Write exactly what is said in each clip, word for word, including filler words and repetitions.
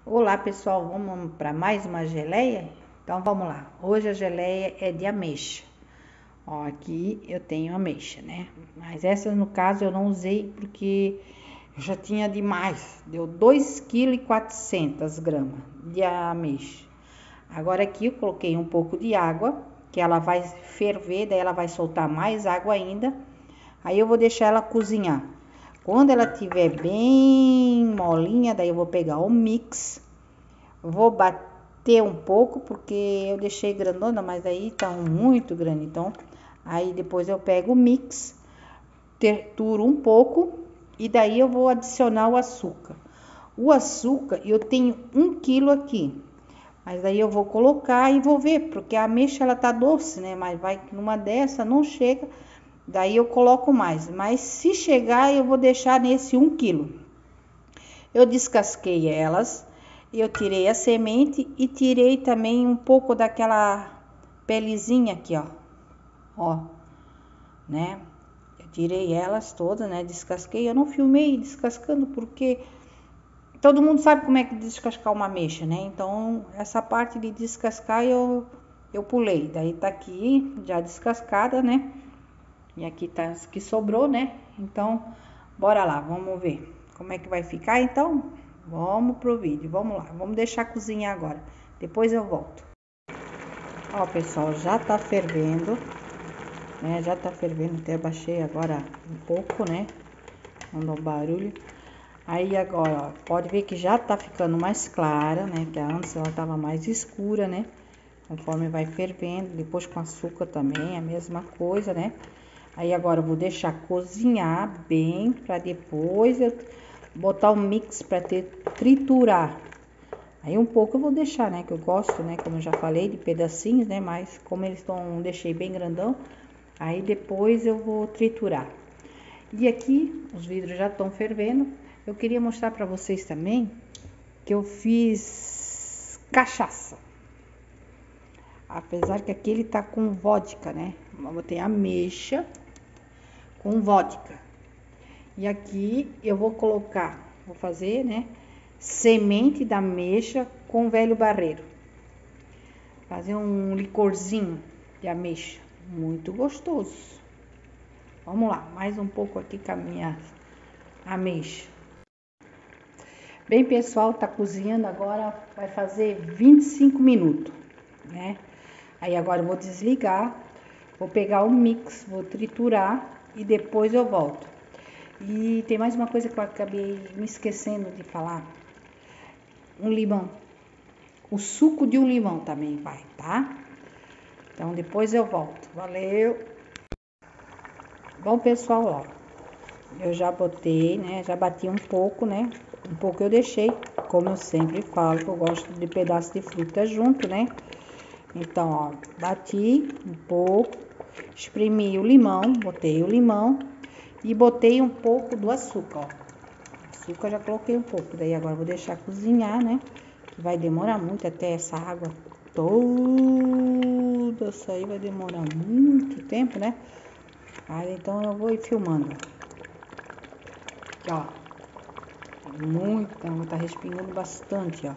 Olá pessoal, vamos para mais uma geleia? Então vamos lá, hoje a geleia é de ameixa. Ó, aqui eu tenho ameixa, né? Mas essa no caso eu não usei porque eu já tinha demais. Deu dois quilos e quatrocentas gramas de ameixa. Agora aqui eu coloquei um pouco de água, que ela vai ferver, daí ela vai soltar mais água ainda. Aí eu vou deixar ela cozinhar. Quando ela tiver bem molinha, daí eu vou pegar o mix, vou bater um pouco, porque eu deixei grandona, mas aí tá muito grande, então aí depois eu pego o mix, trituro um pouco e daí eu vou adicionar o açúcar. O açúcar eu tenho um quilo aqui, mas daí eu vou colocar e vou ver, porque a ameixa ela tá doce, né? Mas vai que numa dessa não chega. Daí eu coloco mais, mas se chegar eu vou deixar nesse um quilo. Eu descasquei elas, eu tirei a semente e tirei também um pouco daquela pelezinha aqui, ó. Ó, né? Eu tirei elas todas, né? Descasquei, eu não filmei descascando porque todo mundo sabe como é que descascar uma ameixa, né? Então, essa parte de descascar eu, eu pulei. Daí tá aqui já descascada, né? E aqui tá as que sobrou, né? Então, bora lá, vamos ver como é que vai ficar. Então, vamos pro vídeo, vamos lá. Vamos deixar cozinhar agora, depois eu volto. Ó, pessoal, já tá fervendo, né? Já tá fervendo, até baixei agora um pouco, né? Mandou barulho. Aí agora, ó, pode ver que já tá ficando mais clara, né? Que antes ela tava mais escura, né? Conforme vai fervendo, depois com açúcar também, a mesma coisa, né? Aí agora eu vou deixar cozinhar bem, para depois eu botar o mix para triturar. Aí um pouco eu vou deixar, né, que eu gosto, né, como eu já falei, de pedacinhos, né, mas como eles estão, deixei bem grandão, aí depois eu vou triturar. E aqui os vidros já estão fervendo. Eu queria mostrar para vocês também que eu fiz cachaça. Apesar que aqui ele tá com vodka, né? Eu botei ameixa com vodka. E aqui eu vou colocar, vou fazer, né? Semente da ameixa com velho barreiro. Fazer um licorzinho de ameixa. Muito gostoso. Vamos lá, mais um pouco aqui com a minha ameixa. Bem, pessoal, tá cozinhando agora, vai fazer vinte e cinco minutos, né? Aí agora eu vou desligar, vou pegar o mix, vou triturar e depois eu volto. E tem mais uma coisa que eu acabei me esquecendo de falar. Um limão. O suco de um limão também vai, tá? Então depois eu volto. Valeu! Bom, pessoal, ó. Eu já botei, né? Já bati um pouco, né? Um pouco eu deixei. Como eu sempre falo, que eu gosto de pedaço de fruta junto, né? Então, ó, bati um pouco, espremi o limão, botei o limão e botei um pouco do açúcar, ó. Açúcar já coloquei um pouco, daí agora eu vou deixar cozinhar, né? Que vai demorar muito até essa água toda sair, vai demorar muito tempo, né? Aí então eu vou ir filmando. Aqui, ó. Muito, tá respingando bastante, ó.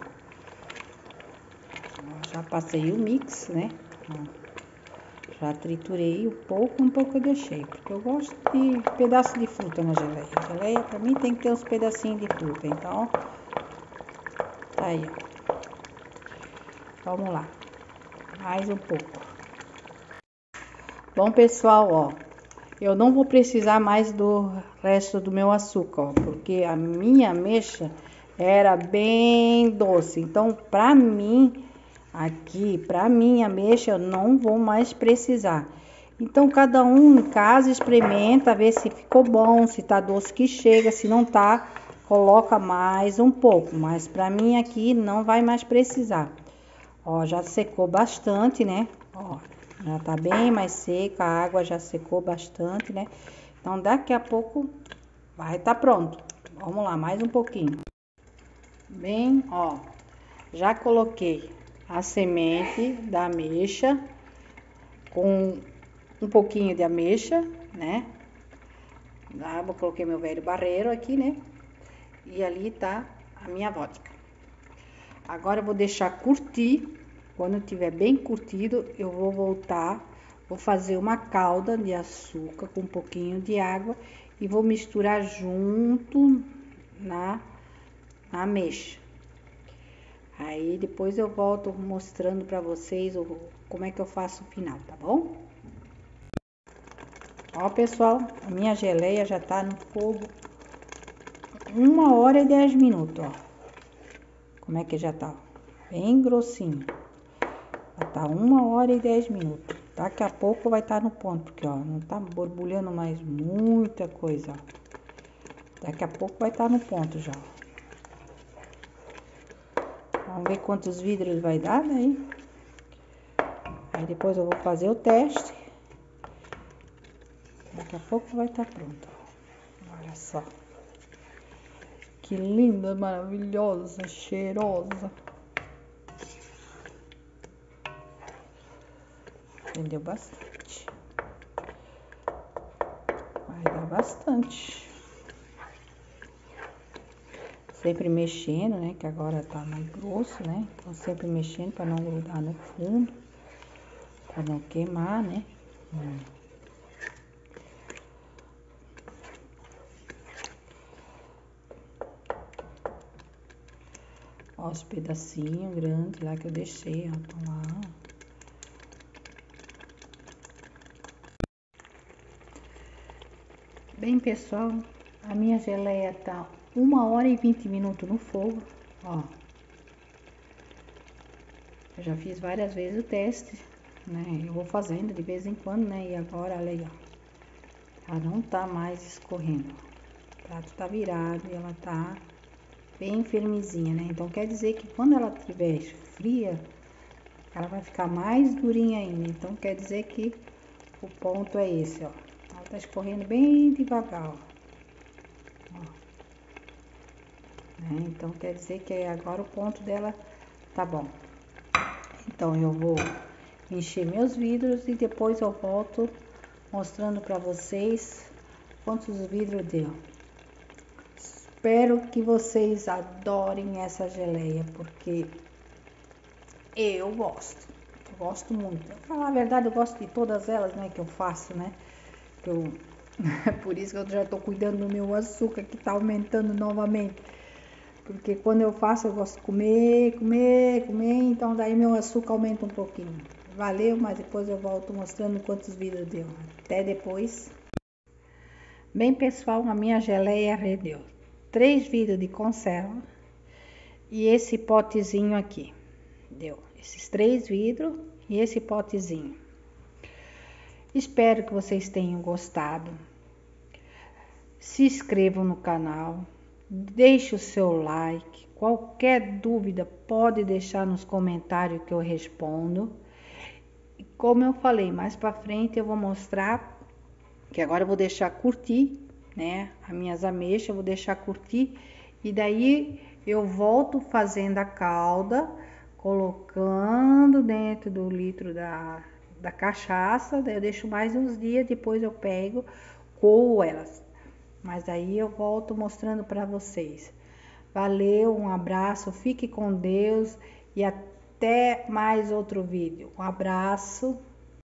Já passei o mix, né? Já triturei um pouco, um pouco eu deixei, porque eu gosto de pedaço de fruta na geleia. A geleia pra mim tem que ter uns pedacinhos de fruta, então, tá aí, ó. Vamos lá, mais um pouco. Bom, pessoal, ó, eu não vou precisar mais do resto do meu açúcar, ó, porque a minha ameixa era bem doce, então pra mim... Aqui, pra minha ameixa, eu não vou mais precisar. Então, cada um em casa experimenta, ver se ficou bom, se tá doce que chega, se não tá, coloca mais um pouco. Mas pra mim aqui não vai mais precisar. Ó, já secou bastante, né? Ó, já tá bem mais seca, a água já secou bastante, né? Então, daqui a pouco vai tá pronto. Vamos lá, mais um pouquinho. Bem, ó, já coloquei a semente da ameixa com um pouquinho de ameixa, né? Lá eu coloquei meu velho barreiro aqui, né? E ali tá a minha vodka. Agora eu vou deixar curtir. Quando tiver bem curtido, eu vou voltar, vou fazer uma calda de açúcar com um pouquinho de água e vou misturar junto na, na ameixa. Aí depois eu volto mostrando para vocês o, como é que eu faço o final, tá bom? Ó, pessoal, a minha geleia já tá no fogo uma hora e dez minutos, ó. Como é que já tá? Bem grossinho. Já tá uma hora e dez minutos. Daqui a pouco vai estar no ponto, porque ó, não tá borbulhando mais muita coisa, ó. Daqui a pouco vai estar no ponto já. Vamos ver quantos vidros vai dar, daí. Aí depois eu vou fazer o teste. Daqui a pouco vai estar pronto. Olha só. Que linda, maravilhosa, cheirosa. Rendeu bastante. Vai dar bastante. Sempre mexendo, né? Que agora tá mais grosso, né? Então sempre mexendo para não grudar no fundo. Para não queimar, né? Hum. Ó, os pedacinhos grandes lá que eu deixei, ó, estão lá. Bem, pessoal, a minha geleia tá uma hora e vinte minutos no fogo, ó. Eu já fiz várias vezes o teste, né? Eu vou fazendo de vez em quando, né? E agora, olha aí, ó. Ela não tá mais escorrendo. O prato tá virado e ela tá bem firmezinha, né? Então quer dizer que quando ela estiver fria, ela vai ficar mais durinha ainda. Então quer dizer que o ponto é esse, ó. Ela tá escorrendo bem devagar, ó. Ó. Né? Então quer dizer que agora o ponto dela tá bom. Então eu vou encher meus vidros e depois eu volto mostrando para vocês quantos vidros deu. Espero que vocês adorem essa geleia, porque eu gosto. Eu gosto muito. Pra falar a verdade, eu gosto de todas elas, né, que eu faço, né? Que eu por isso que eu já tô cuidando do meu açúcar, que tá aumentando novamente. Porque quando eu faço, eu gosto de comer, comer, comer, então daí meu açúcar aumenta um pouquinho. Valeu, mas depois eu volto mostrando quantos vidros deu. Até depois. Bem, pessoal, a minha geleia rendeu três vidros de conserva e esse potezinho aqui. Deu esses três vidros e esse potezinho. Espero que vocês tenham gostado. Se inscrevam no canal. Deixe o seu like. Qualquer dúvida pode deixar nos comentários que eu respondo. E como eu falei, mais para frente eu vou mostrar que agora eu vou deixar curtir, né? As minhas ameixas eu vou deixar curtir e daí eu volto fazendo a calda, colocando dentro do litro da, da cachaça. Daí eu deixo mais uns dias, depois eu pego, coo elas. Mas aí eu volto mostrando para vocês. Valeu, um abraço, fique com Deus e até mais outro vídeo. Um abraço.